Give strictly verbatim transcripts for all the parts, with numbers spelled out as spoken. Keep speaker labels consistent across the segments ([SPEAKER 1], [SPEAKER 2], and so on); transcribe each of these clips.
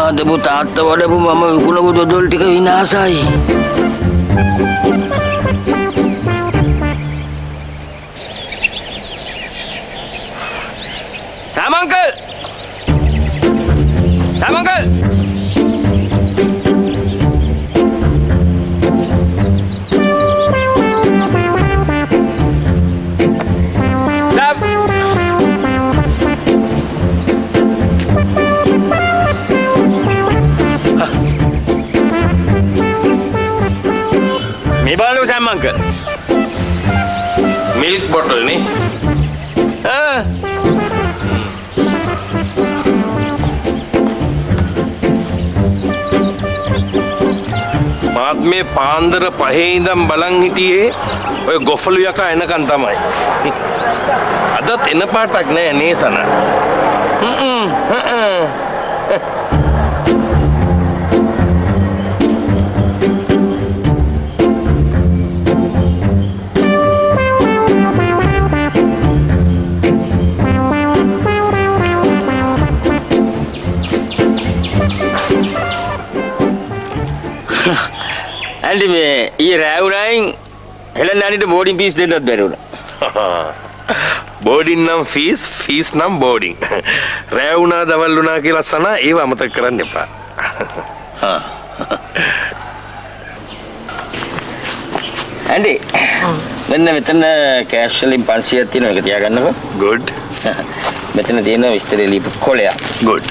[SPEAKER 1] හදපු තාත්තා වඩපු මම විකුණපු දොඩොල් ටික විනාශයි. Sam uncle! Sam uncle!
[SPEAKER 2] මේ බලන්නකො සෑම් අංකල්. මිල්ක් බොටල් නේ. ආ. මාත් මේ පාන්දර පහේ ඉඳන් බලන් හිටියේ ඔය ගොෆලු යකා එනකන් තමයි. අදත් එන පාටක් නෑ නේසන. හ්ම් හ්ම්.
[SPEAKER 1] ඇන්ඩි මේ ඊ රැවුණයින් හෙලන් අනිට බෝඩින් පීස් දෙන්නත් බැරි වුණා.
[SPEAKER 2] බෝඩින් නම් ෆීස් ෆීස් නම් බෝඩින්. රැවුණා දවල් වුණා කියලා සනා ඒව අමතක කරන්න එපා.
[SPEAKER 1] ඇන්ඩි මෙන්න මෙතන කෑෂ් වලින් පන්සියයක් තියෙනවා ඒක තියාගන්නකෝ.
[SPEAKER 2] good.
[SPEAKER 1] මෙතන තියෙනවා විස්තර ලියපු කොලයක්.
[SPEAKER 2] good.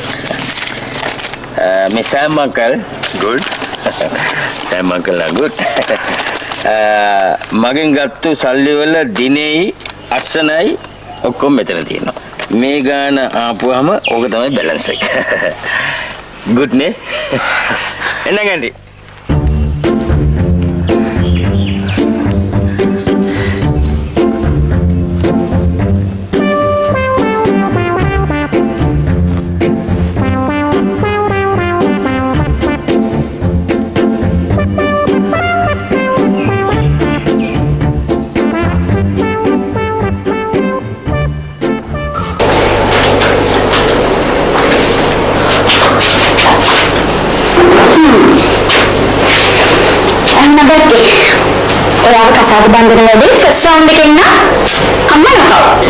[SPEAKER 1] මේ Sam uncle
[SPEAKER 2] good.
[SPEAKER 1] Sam uncle good. මගෙන් ගත්තු සල්ලි වල දිනෙයි අක්ෂණයි ඔක්කොම මෙතන තියෙනවා. මේ ගාන ආපුවාම ඕක තමයි බැලන්ස් එක. good නේ? එන්න ගන්නේ.
[SPEAKER 3] ඔයාව කසාද බඳින වැඩේ ෆස්ට් රවුන්ඩ් එකේ ඉන්න අම්මා නතවත්.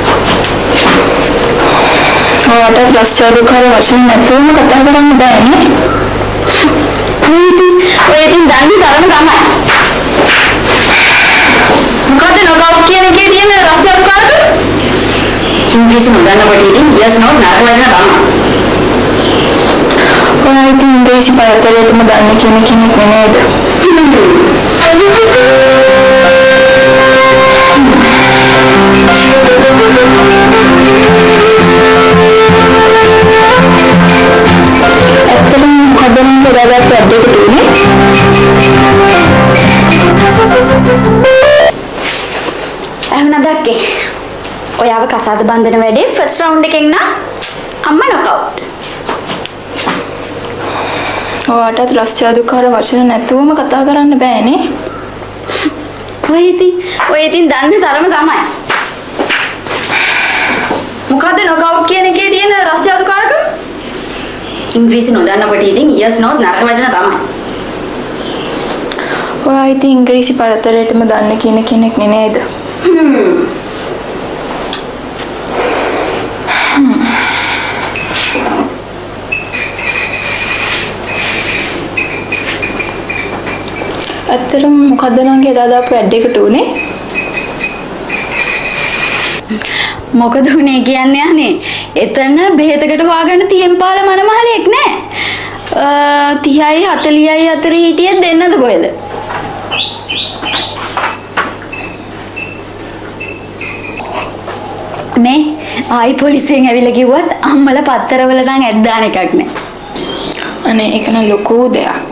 [SPEAKER 3] ඔයාට ලස්සන දුකර වශයෙන් නැතුවම කතා කරන්න බෑනේ. ඔය ඉතින් ඔය ඉතින් දන්නේ තරම තමයි. මොකද නෝකවුට් කියන එකේ තියෙන රස්තිය දුකරද? ඉංග්‍රීසි නොදන්නකොට ඉතින් yes no නරක වචන තමයි. ඔයා ඉතින් ඉංග්‍රීසි පරතරයටම දන්නේ කියන කෙනෙක් නේද? ඇත්තටම මොකද නම් දඩක් වැඩේට දුන්නේ? එහෙනම් දැක්කේ. ඔයාව කසාද බඳින වැඩේ ෆස්ට් රවුන්ඩ් එකෙන් නා අම්මා නොකවුට්. ඔයාටත් රස්තිය දුකර වචන නැතුවම කතා කරන්න බෑනේ. ඔය ඉතින් ඔය ඉතින් දන්නේ තරම තමයි. මොකද නොකවුට් කියන එකේ තියෙන රස්තිය දුකරක? ඉංග්‍රීසි නොදන්නකොට ඉතින් yes no නරක වචන තමයි. ඔයා ඉතින් ඉංග්‍රීසි පරතරයටම දන්නේ කියන කෙනෙක් නේද? හ්ම්. ඇත්තටම මොකද්ද නංගි එදා දාපු ඇඩ් එකට උනේ? මොකද උනේ කියන්නේ අනේ එතන බෙහෙතකට හොයාගන්න තියෙන් පාල මනමහලෙක් නෑ. තිහයි හතලිහයි අතර හිටියෙත් දෙන්නද කොහෙද? මේ ආයි පොලිසියෙන් ඇවිල්ලා කිව්වත් අම්මලා පත්තරවල නම් ඇඩ් දාන එකක් නෑ. අනේ ඒක නම් ලොකු දෙයක්.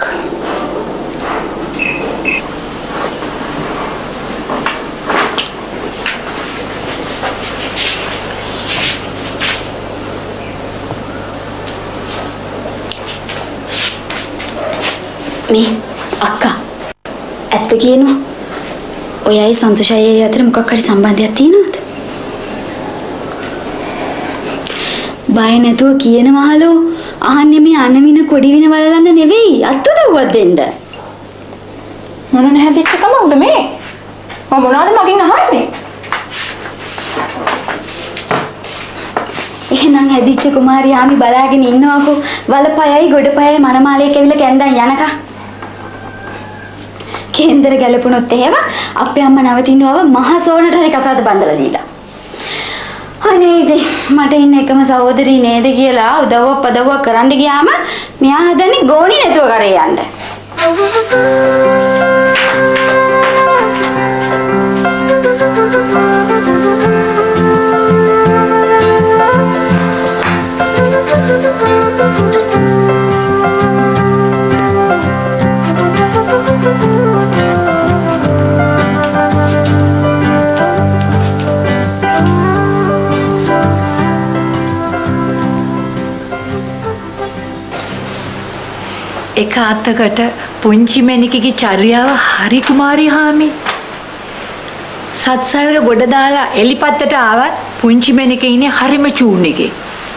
[SPEAKER 3] මේ අක්කා ඇත්ත කියනවා ඔයයි සන්තෝෂයයි අතර මොකක් හරි සම්බන්ධයක් තියෙනවද? බය නැතුව කියනවහලෝ අහන්නේ මේ අනවින කොඩි වින වලලන්න නෙවෙයි අත්තු දෙව්වක් දෙන්න.
[SPEAKER 4] මොන නැහැදිච්ච කමක්ද මේ? මම මොනවද මගෙන් අහන්නේ?
[SPEAKER 3] එහෙනම් හැදිච්ච කුමාරියාමි බලාගෙන ඉන්නවකෝ වලපයයි ගොඩපයයි මනමාලේ කැවිලා කැන්දන් යනකම්. කේන්දර ගැලපුණොත් එහෙම අපේ අම්මා නවතිනවව මහ සෝනට හරි කසාද බඳලා දීලා. අනේ ඉතින් මට ඉන්න එකම සහෝදරී නේද කියලා උදව්වක් පදව්වක් කරන්න ගියාම මෙයා හදන්නේ ගෝණි නැතුව කරේ යන්න.
[SPEAKER 4] එක අතකට පුංචි මැණිකගේ චර්යාව හරි කුමාරි හාමි. සත්සයවල ගොඩ දාලා එලිපත්තට ආවත් පුංචි මැණික ඉන්නේ හරිම චූන් එකේ.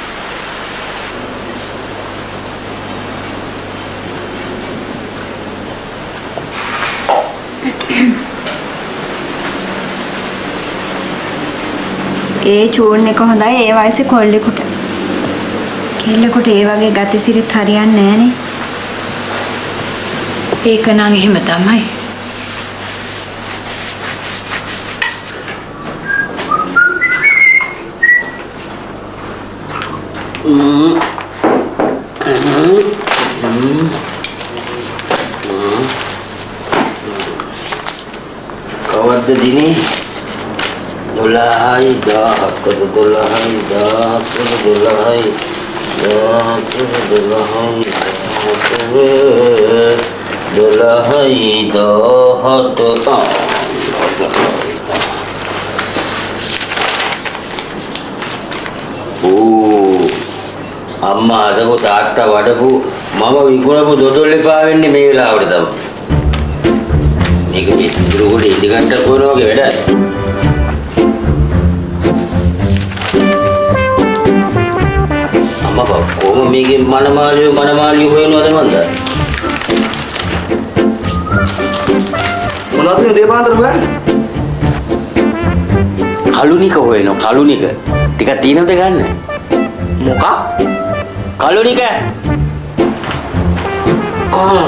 [SPEAKER 5] ඒ චූන් එක හොඳයි ඒ වයසේ කොල්ලෙකුට. කෙල්ලෙකුට ඒ වගේ ගතිසිරිත් හරියන්නේ නැහනේ.
[SPEAKER 4] ඒක නම් එහෙම තමයි.
[SPEAKER 1] කවද්ද දිනේ දොළහයි දහහකට දොළහයි දහහකට දොළහයි දහහකට දොළහයි දොළහයි දහහට ඕ අම්මා අදකෝ තාත්තා වඩපු මම විකුණපු දොඩොල් එපා වෙන්නේ මේ වෙලාවට තමයි. මේක පිටුරු කොට ඉඳගන්න කොන වගේ වැඩක්. අම්මා කොහොම මේකේ මනමාලිය මනමාලිය හොයනවද මන්ද?
[SPEAKER 6] මොනවද මේ දේපාන්තර හොයන්නේ?
[SPEAKER 1] කලුනික හොයනවා කලුනික. ටිකක් තියෙනවද ගන්න?
[SPEAKER 6] මොකක්?
[SPEAKER 1] කලුනික. ආ.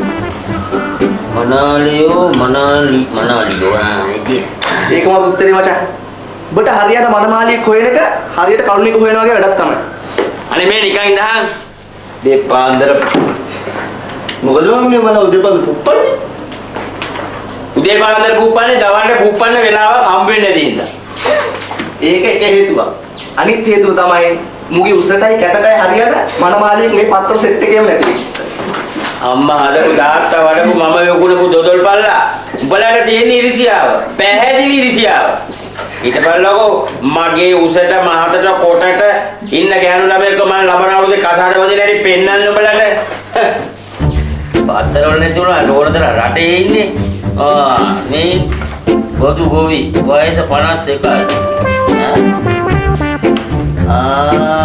[SPEAKER 1] මනාලියෝ මනාලි මනාලියෝ ආ ඉතින්.
[SPEAKER 6] ඒකම උත්තරේ මචං. ඔබට හරියට මනමාලියෙක් හොයන එක හරියට කලුනික හොයනවා වගේ වැඩක් තමයි.
[SPEAKER 1] අනේ මේ නිකන් ඉඳහන්. දේපාන්තර.
[SPEAKER 6] මොකද මම මල උදේපාන්තර පුප්පන්නේ?
[SPEAKER 1] උදේපාන්තර පුප්පන්නේ දවල්ට පුප්පන්න වෙලාවක් හම්බ වෙන්නේ නැති හින්දා.
[SPEAKER 6] ඒක එක හේතුවක්. අනිත් හේතුව තමයි මුගේ උසටයි කැටටයි හරියට මනමාලියෙක් මේ පත්‍ර සෙට් එකේම නැති.
[SPEAKER 1] අම්මා හදපු තාත්තා වඩපු මම යොකුණපු දොඩොල් පල්ලා උඹලට තියෙන ඉරිසියාව පැහැදිලි ඉරිසියාව ඊට පල්ලකෝ මගේ උසට මහතට කොටට ඉන්න ගෑනු ළමයෙක්ව මම ලබන අවුරුද්දේ කසාද වදින හැටි පෙන්නන්න උඹලට පත්තර වල නැති උනා නෝනතර රටේ ඉන්නේ ආ මේ බොදු ගෝවි වයස පනස් එකයි ආ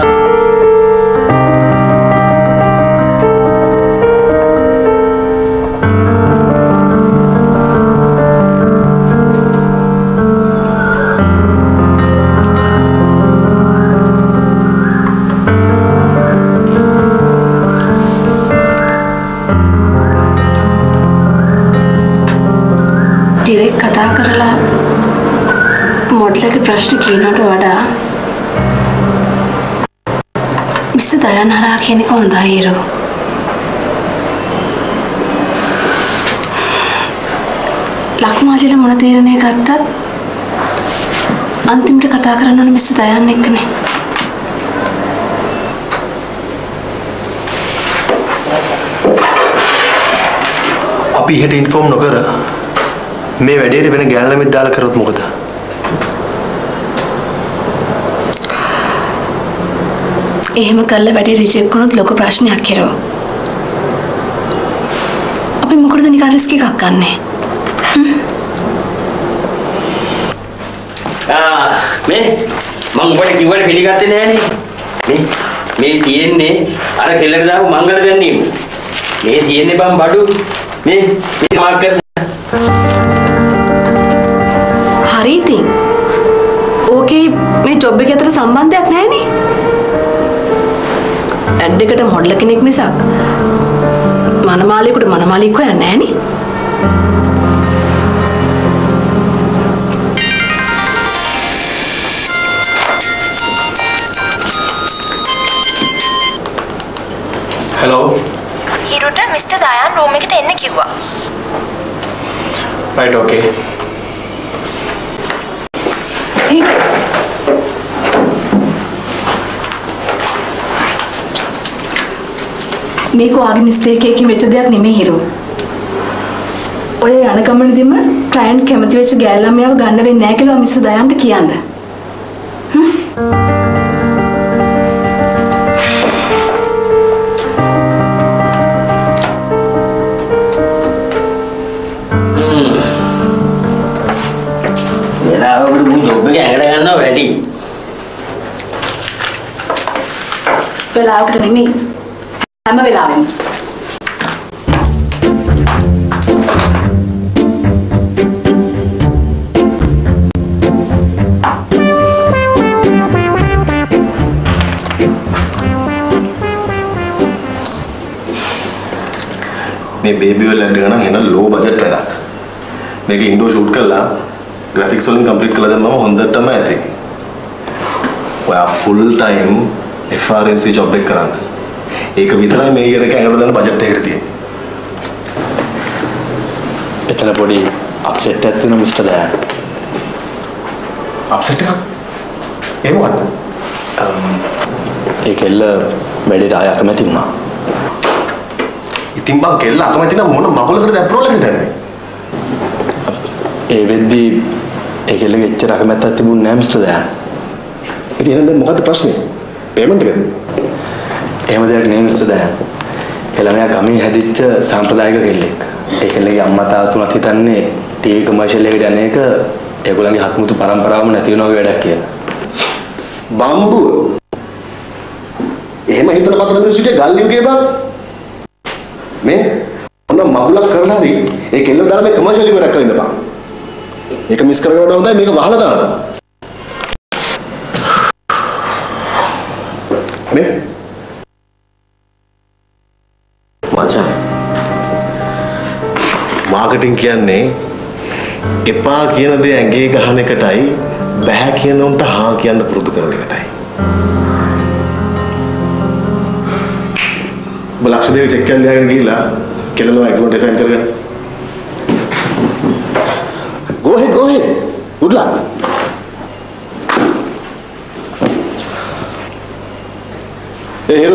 [SPEAKER 4] ඩිරෙක්ට් කතා කරලා මොඩලගේ ප්‍රශ්න කියනකට වඩා මිස්ටර් දයන් හරහා කියන එක හොඳයි ඊරෝ. ලක්මාලිල මොන තීරණය ගත්තත් අන්තිමට කතා කරන්න ඕනේ මිස්ටර් දයන් එක්කනේ.
[SPEAKER 6] අපි එහෙට ඉන්ෆෝම් නොකර මේ වැඩේට වෙන ගෑනු ළමෙක් දාලා කරොත් මොකද?
[SPEAKER 4] එහෙම කරලා වැඩේ රිජෙක්ට් වුණොත් ලොකු ප්‍රශ්නයක් හිරෝ. අපි මොකටද නිකන් රිස්ක් එකක් ගන්නෙ?
[SPEAKER 1] ආ මේ මම ඔබට කිව්වට පිළිගත්තේ නෑනේ. මේ මේ තියෙන්නේ අර කෙල්ලට දාපු මංගල දැන්වීම. මේ තියෙන්නේ බම් බඩු මේ මේ මාක් කරන.
[SPEAKER 4] හරි ඉතින්. ඕකේ මේ ජොබ් එකේ අතර සම්බන්ධයක් නැහැ නේ. ඇඩ් එකට මොඩල් කෙනෙක් මිසක් මනමාලියෙකුට මනමාලියෙක් හොයන්නේ නැහැ නේ.
[SPEAKER 6] Hello.
[SPEAKER 7] හිරුට මිස්ටර් දයාන් රූම් එකට එන්න කිව්වා.
[SPEAKER 6] Right, okay.
[SPEAKER 4] මේක ඔයාගේ මිස්ටේක් එකකින් වෙච්ච දෙයක් නෙමෙයි හිරු. ඔය යන ගමනේදීම ක්ලයන්ට් කැමති වෙච්ච ගෑල් ළමයාව ගන්න වෙන්නේ නැහැ කියලා මිස්ටර් දයාන්ට කියන්න.
[SPEAKER 1] වෙලාවකට මු ජොබ් එක ඇඟට ගන්නවා වැඩි.
[SPEAKER 4] වෙලාවකට නෙමෙයි. හැම වෙලාවෙම.
[SPEAKER 8] මේ බේබි වල ඇඩ් ගන්න එන ලෝ බජට් වැඩක්. මේක ඉන්ඩෝ ෂූට් කරලා ග්‍රැෆික්ස් වලින් කම්ප්ලීට් කළා දැම්මම හොඳටම ඇති. ඔයා full time F R M C job එක කරන්න. ඒක විතරයි මේ ඉයර් එක ඇඟට දාන බජට් එකට තියෙන්නේ.
[SPEAKER 6] එතන පොඩි අප්සෙට් එකක් තියෙනවා මිස්ටර් දයාන්.
[SPEAKER 8] අප්සෙට් එකක්? ඒ මොකද්ද?
[SPEAKER 6] ඒ කෙල්ල වැඩේට ආය අකමැති වුණා.
[SPEAKER 8] ඉතින් බං කෙල්ල අකමැති නම් මොන මගුලකටද ඇප්‍රෝල් එකද දැම්මේ?
[SPEAKER 6] ඒ වෙද්දී ඒ කෙල්ලගේ එච්චර අකමැත්තක් තිබුණේ නැහැ මිස්ටර් දයාන්.
[SPEAKER 8] ඉතින් එහෙනම් දැන් මොකද්ද ප්‍රශ්නේ? පේමන්ට් එකද?
[SPEAKER 6] එහෙම දෙයක් නෙමෙයි මිස්ටර් දයාන්. එළමයා ගමේ හැදිච්ච සාම්ප්‍රදායික කෙල්ලෙක්. ඒ කෙල්ලගේ අම්මා තාත්තා තුනත් හිතන්නේ ටීවී කමර්ෂල් එකකට යන එක ඒගොල්ලන්ගේ හත්මුතු පරම්පරාවම නැති වෙන වගේ වැඩක් කියලා.
[SPEAKER 8] බම්බුව. එහෙම හිතන පතර මිනිස්සුන්ට ගල් යුගේ බං. මේ මොන මගුලක් කරලා හරි ඒ කෙල්ල දාලා මේ කමර්ෂල් ඉවරක් කරලා ඉඳපන්. ඒක මිස් කරගන්න හොඳයි මේක වහලා දාන්න. මේ මචං මාකටිං කියන්නේ එපා කියන දේ ඇඟේ ගහන එකටයි බෑ කියන උන්ට හා කියන්න පුරුදු කරන එකටයි. බලක්ෂ දෙවි චෙක් කරලා ලියාගෙන ගිහිල්ලා කෙල්ලෝ ඇග්‍රීමන්ට් සයින් කරගන්න. Go ahead, go ahead. Good luck. Hey, Hero.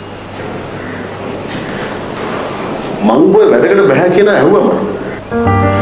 [SPEAKER 8] මං බොය වැඩකට බෑ කියලා ඇහුවම